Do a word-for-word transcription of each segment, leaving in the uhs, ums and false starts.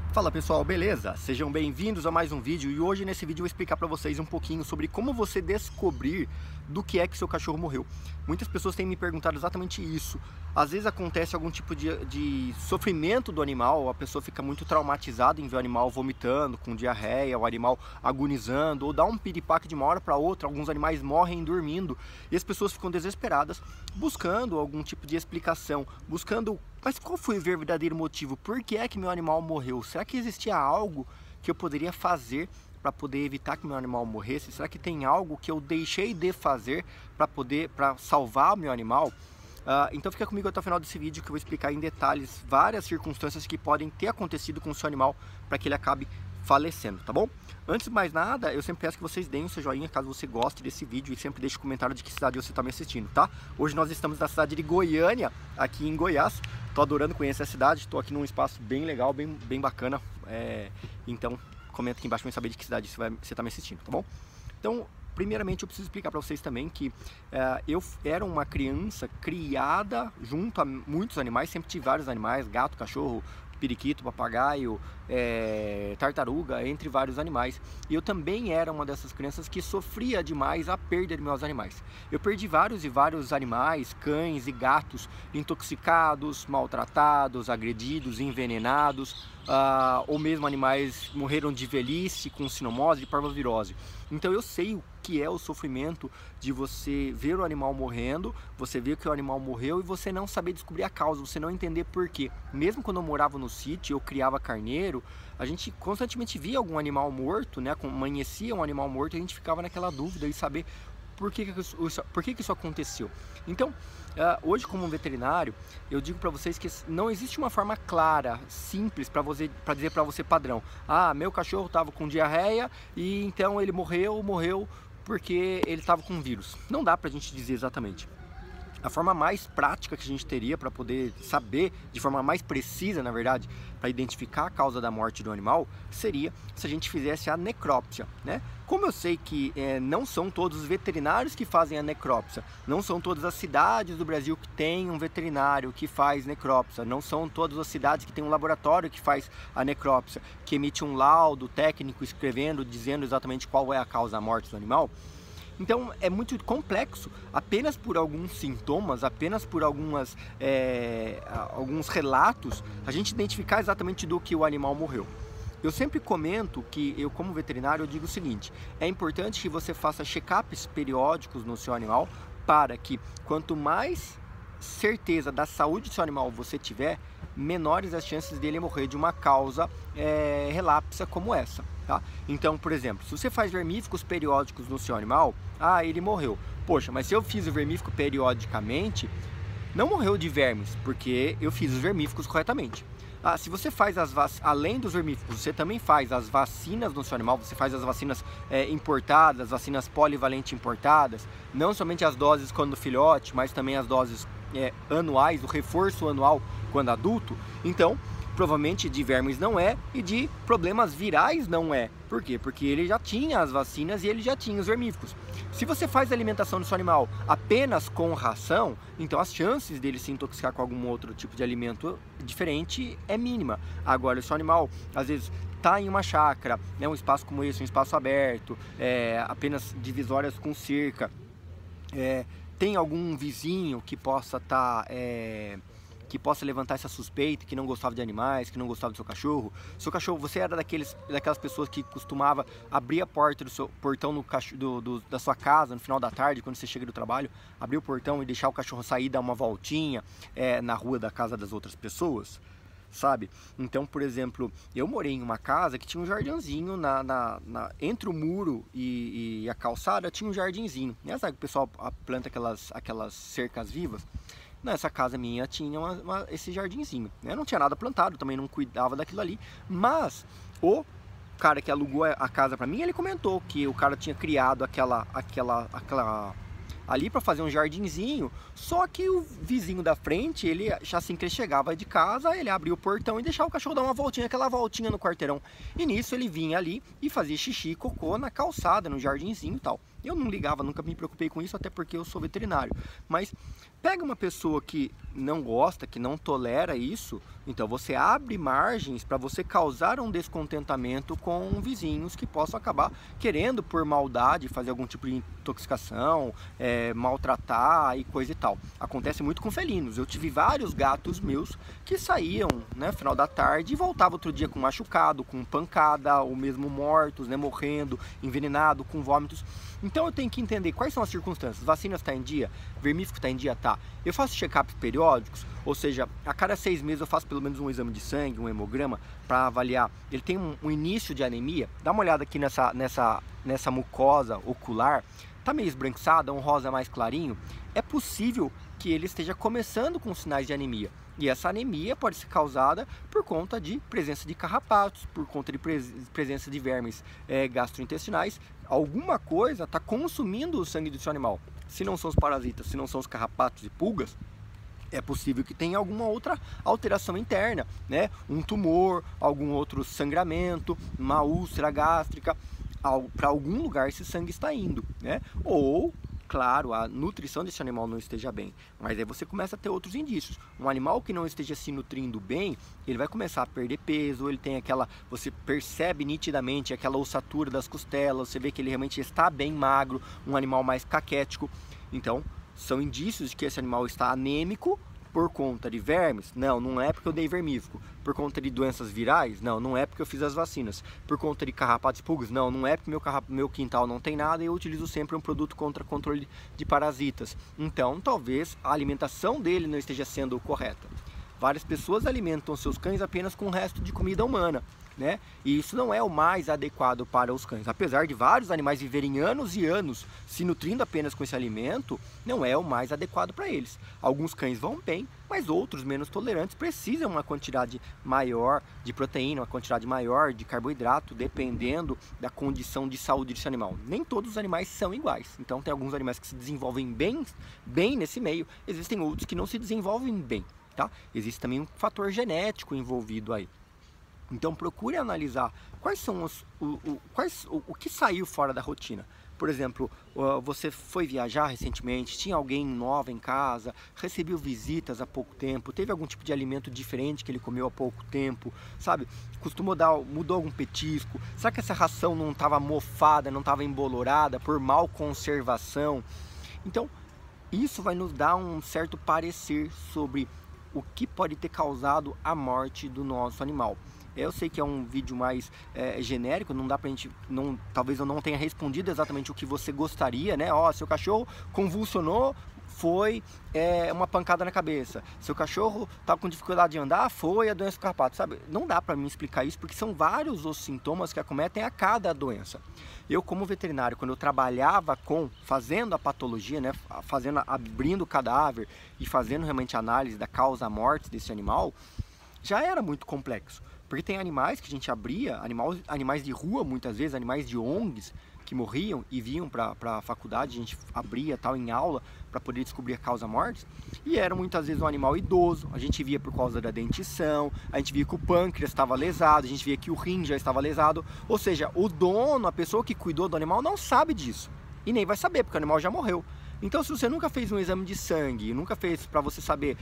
Fala pessoal, beleza? Sejam bem-vindos a mais um vídeo e hoje nesse vídeo eu vou explicar para vocês um pouquinho sobre como você descobrir do que é que seu cachorro morreu. Muitas pessoas têm me perguntado exatamente isso. Às vezes acontece algum tipo de, de sofrimento do animal, a pessoa fica muito traumatizada em ver o animal vomitando, com diarreia, o animal agonizando, ou dá um piripaque de uma hora para outra, alguns animais morrem dormindo e as pessoas ficam desesperadas buscando algum tipo de explicação, buscando, mas qual foi o verdadeiro motivo? Por que é que meu animal morreu? Será que existia algo que eu poderia fazer para poder evitar que meu animal morresse? Será que tem algo que eu deixei de fazer para poder, para salvar o meu animal? Uh, então fica comigo até o final desse vídeo que eu vou explicar em detalhes várias circunstâncias que podem ter acontecido com o seu animal para que ele acabe falecendo, tá bom? Antes de mais nada, eu sempre peço que vocês deem o seu joinha caso você goste desse vídeo e sempre deixe um comentário de que cidade você está me assistindo, tá? Hoje nós estamos na cidade de Goiânia, aqui em Goiás. Tô adorando conhecer a cidade, tô aqui num espaço bem legal, bem, bem bacana. É... Então comenta aqui embaixo para eu saber de que cidade você, vai, você tá me assistindo, tá bom? Então, primeiramente eu preciso explicar para vocês também que uh, eu era uma criança criada junto a muitos animais, sempre tive vários animais, gato, cachorro, periquito, papagaio, é, tartaruga, entre vários animais. E eu também era uma dessas crianças que sofria demais a perda de meus animais. Eu perdi vários e vários animais, cães e gatos, intoxicados, maltratados, agredidos, envenenados, uh, ou mesmo animais morreram de velhice, com sinomose, de parvovirose. Então eu sei o que é o sofrimento de você ver o animal morrendo, você ver que o animal morreu e você não saber descobrir a causa, você não entender por quê. Mesmo quando eu morava no sítio, eu criava carneiro, a gente constantemente via algum animal morto, né? Amanhecia um animal morto e a gente ficava naquela dúvida de saber por que, que, isso, por que, que isso aconteceu. Então, uh, hoje como veterinário, eu digo para vocês que não existe uma forma clara, simples, para você, para dizer para você padrão. Ah, meu cachorro estava com diarreia e então ele morreu, morreu porque ele estava com vírus. Não dá para a gente dizer exatamente. A forma mais prática que a gente teria para poder saber, de forma mais precisa, na verdade, para identificar a causa da morte do animal, seria se a gente fizesse a necrópsia, né? Como eu sei que é, não são todos os veterinários que fazem a necrópsia, não são todas as cidades do Brasil que tem um veterinário que faz necrópsia, não são todas as cidades que tem um laboratório que faz a necrópsia, que emite um laudo técnico escrevendo, dizendo exatamente qual é a causa da morte do animal. Então é muito complexo, apenas por alguns sintomas, apenas por algumas, é, alguns relatos, a gente identificar exatamente do que o animal morreu. Eu sempre comento que eu, como veterinário, eu digo o seguinte: é importante que você faça check-ups periódicos no seu animal para que quanto mais certeza da saúde do seu animal você tiver, menores as chances dele morrer de uma causa é, relapsa como essa, tá? Então, por exemplo, se você faz vermífugos periódicos no seu animal, ah, ele morreu. Poxa, mas se eu fiz o vermífugo periodicamente, não morreu de vermes, porque eu fiz os vermífugos corretamente. Ah, se você faz as vac... além dos vermífugos, você também faz as vacinas no seu animal, você faz as vacinas é, importadas, as vacinas polivalente importadas, não somente as doses quando filhote, mas também as doses é, anuais, o reforço anual quando adulto, então provavelmente de vermes não é e de problemas virais não é. Por quê? Porque ele já tinha as vacinas e ele já tinha os vermífugos. Se você faz a alimentação do seu animal apenas com ração, então as chances dele se intoxicar com algum outro tipo de alimento diferente é mínima. Agora, se o animal às vezes está em uma chácara, né, um espaço como esse, um espaço aberto, é, apenas divisórias com cerca, é, tem algum vizinho que possa estar... Tá, é, que possa levantar essa suspeita, que não gostava de animais, que não gostava do seu cachorro. Seu cachorro, você era daqueles, daquelas pessoas que costumava abrir a porta do seu portão no cachorro, do, do, da sua casa no final da tarde, quando você chega do trabalho, abrir o portão e deixar o cachorro sair, dar uma voltinha é, na rua da casa das outras pessoas, sabe? Então, por exemplo, eu morei em uma casa que tinha um jardinzinho na, na, na, entre o muro e, e a calçada, tinha um jardinzinho, né? Sabe que o pessoal planta aquelas, aquelas cercas vivas? Nessa casa minha tinha uma, uma, esse jardinzinho, né? Não tinha nada plantado, também não cuidava daquilo ali, mas o cara que alugou a casa para mim, ele comentou que o cara tinha criado aquela, aquela, aquela ali para fazer um jardinzinho, só que o vizinho da frente, ele assim que ele chegava de casa, ele abria o portão e deixava o cachorro dar uma voltinha, aquela voltinha no quarteirão, e nisso ele vinha ali e fazia xixi e cocô na calçada, no jardinzinho e tal. Eu não ligava, nunca me preocupei com isso, até porque eu sou veterinário. Mas pega uma pessoa que não gosta, que não tolera isso, então você abre margens para você causar um descontentamento com vizinhos que possam acabar querendo, por maldade, fazer algum tipo de intoxicação, é, maltratar e coisa e tal. Acontece muito com felinos. Eu tive vários gatos meus que saíam, né, no final da tarde e voltavam outro dia com machucado, com pancada, ou mesmo mortos, né, morrendo, envenenado, com vômitos. Então eu tenho que entender quais são as circunstâncias. Vacinas está em dia? Vermífugo está em dia? Tá. Eu faço check-ups periódicos, ou seja, a cada seis meses eu faço pelo menos um exame de sangue, um hemograma, para avaliar. Ele tem um, um início de anemia. Dá uma olhada aqui nessa, nessa, nessa mucosa ocular. Tá meio esbranquiçada, um rosa mais clarinho. É possível que ele esteja começando com sinais de anemia. E essa anemia pode ser causada por conta de presença de carrapatos, por conta de pres presença de vermes é, gastrointestinais. Alguma coisa está consumindo o sangue do seu animal. Se não são os parasitas, se não são os carrapatos e pulgas, é possível que tenha alguma outra alteração interna, né? Um tumor, algum outro sangramento, uma úlcera gástrica. Para algum lugar esse sangue está indo, né? Ou, claro, a nutrição desse animal não esteja bem, mas aí você começa a ter outros indícios. Um animal que não esteja se nutrindo bem, ele vai começar a perder peso, ele tem aquela, você percebe nitidamente aquela ossatura das costelas, você vê que ele realmente está bem magro, um animal mais caquético. Então, são indícios de que esse animal está anêmico por conta de vermes? Não, não é porque eu dei vermífugo. Por conta de doenças virais? Não, não é porque eu fiz as vacinas. Por conta de carrapatos e pulgas? Não, não é porque meu, meu quintal não tem nada e eu utilizo sempre um produto contra controle de parasitas. Então, talvez a alimentação dele não esteja sendo correta. Várias pessoas alimentam seus cães apenas com o resto de comida humana, né? E isso não é o mais adequado para os cães. Apesar de vários animais viverem anos e anos se nutrindo apenas com esse alimento, não é o mais adequado para eles. Alguns cães vão bem, mas outros menos tolerantes precisam uma quantidade maior de proteína, uma quantidade maior de carboidrato, dependendo da condição de saúde desse animal. Nem todos os animais são iguais. Então tem alguns animais que se desenvolvem bem, bem nesse meio, existem outros que não se desenvolvem bem, tá? Existe também um fator genético envolvido aí. Então procure analisar quais são os, o, o, quais, o, o que saiu fora da rotina. Por exemplo, você foi viajar recentemente, tinha alguém nova em casa, recebeu visitas há pouco tempo, teve algum tipo de alimento diferente que ele comeu há pouco tempo, sabe? Costumou dar, mudou algum petisco? Será que essa ração não estava mofada, não estava embolorada por mal conservação? Então, isso vai nos dar um certo parecer sobre o que pode ter causado a morte do nosso animal. Eu sei que é um vídeo mais é, genérico, não dá pra gente, não, talvez eu não tenha respondido exatamente o que você gostaria, né? Ó, seu cachorro convulsionou, foi é, uma pancada na cabeça. Seu cachorro tá com dificuldade de andar, foi a doença do carrapato, sabe? Não dá pra mim explicar isso, porque são vários os sintomas que acometem a cada doença. Eu, como veterinário, quando eu trabalhava com, fazendo a patologia, né? Fazendo, abrindo o cadáver e fazendo realmente a análise da causa-morte desse animal, já era muito complexo. Porque tem animais que a gente abria, animais, animais de rua muitas vezes, animais de O N Gs que morriam e vinham para a faculdade, a gente abria tal em aula para poder descobrir a causa-morte. E era muitas vezes um animal idoso, a gente via por causa da dentição, a gente via que o pâncreas estava lesado, a gente via que o rim já estava lesado. Ou seja, o dono, a pessoa que cuidou do animal não sabe disso. E nem vai saber, porque o animal já morreu. Então, se você nunca fez um exame de sangue, nunca fez para você saber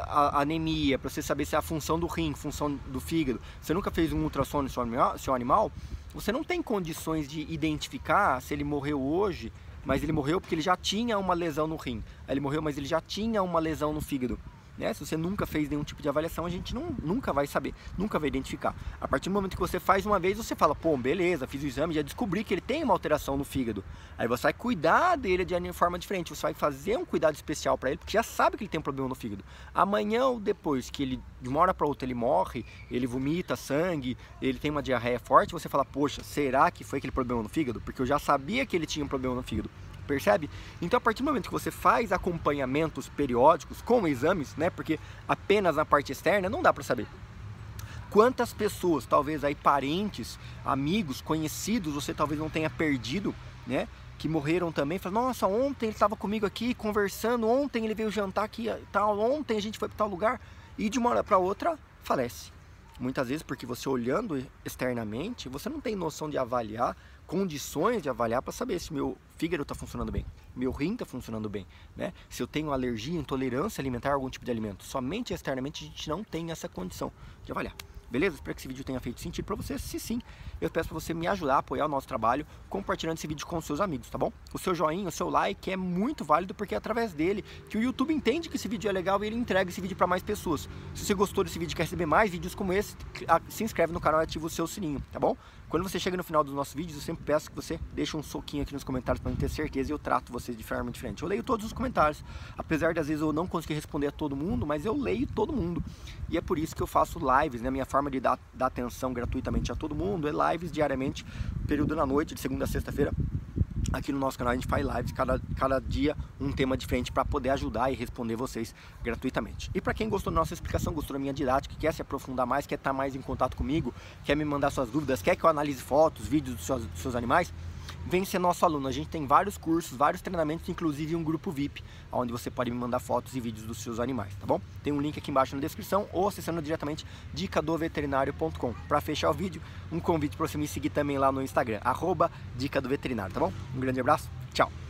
a anemia, para você saber se é a função do rim, função do fígado, você nunca fez um ultrassom no seu animal, seu animal, você não tem condições de identificar se ele morreu hoje, mas ele morreu porque ele já tinha uma lesão no rim. Aí ele morreu, mas ele já tinha uma lesão no fígado. Né? Se você nunca fez nenhum tipo de avaliação, a gente não, nunca vai saber, nunca vai identificar. A partir do momento que você faz uma vez, você fala, pô, beleza, fiz o exame, já descobri que ele tem uma alteração no fígado. Aí você vai cuidar dele de forma diferente, você vai fazer um cuidado especial para ele, porque já sabe que ele tem um problema no fígado. Amanhã ou depois que ele, de uma hora para outra, ele morre, ele vomita sangue, ele tem uma diarreia forte, você fala, poxa, será que foi aquele problema no fígado? Porque eu já sabia que ele tinha um problema no fígado. Percebe? Então, a partir do momento que você faz acompanhamentos periódicos com exames, né? Porque apenas na parte externa não dá para saber. Quantas pessoas, talvez aí parentes, amigos, conhecidos, você talvez não tenha perdido, né? Que morreram também. Fala, nossa, ontem ele estava comigo aqui conversando, ontem ele veio jantar aqui, tal, ontem a gente foi para tal lugar e de uma hora para outra falece. Muitas vezes porque você olhando externamente, você não tem noção de avaliar, condições de avaliar para saber se meu fígado está funcionando bem, meu rim está funcionando bem, né? Se eu tenho alergia, intolerância alimentar a algum tipo de alimento. Somente externamente a gente não tem essa condição de avaliar. Beleza? Espero que esse vídeo tenha feito sentido para você. Se sim, eu peço para você me ajudar a apoiar o nosso trabalho compartilhando esse vídeo com os seus amigos, tá bom? O seu joinha, o seu like é muito válido porque é através dele que o YouTube entende que esse vídeo é legal e ele entrega esse vídeo para mais pessoas. Se você gostou desse vídeo e quer receber mais vídeos como esse, se inscreve no canal e ativa o seu sininho, tá bom? Quando você chega no final dos nossos vídeos, eu sempre peço que você deixe um soquinho aqui nos comentários para eu ter certeza e eu trato vocês de forma diferente. Eu leio todos os comentários, apesar de às vezes eu não conseguir responder a todo mundo, mas eu leio todo mundo. E é por isso que eu faço lives, né? Minha forma de dar, dar atenção gratuitamente a todo mundo é lives diariamente, período da noite, de segunda a sexta-feira. Aqui no nosso canal a gente faz lives, cada, cada dia um tema diferente para poder ajudar e responder vocês gratuitamente. E para quem gostou da nossa explicação, gostou da minha didática, quer se aprofundar mais, quer estar mais em contato comigo, quer me mandar suas dúvidas, quer que eu analise fotos, vídeos dos seus, dos seus animais, vem ser nosso aluno. A gente tem vários cursos, vários treinamentos, inclusive um grupo V I P, onde você pode me mandar fotos e vídeos dos seus animais, tá bom? Tem um link aqui embaixo na descrição ou acessando diretamente dica do veterinário ponto com. Para fechar o vídeo, um convite para você me seguir também lá no Instagram, arroba dica do veterinário, tá bom? Um grande abraço, tchau!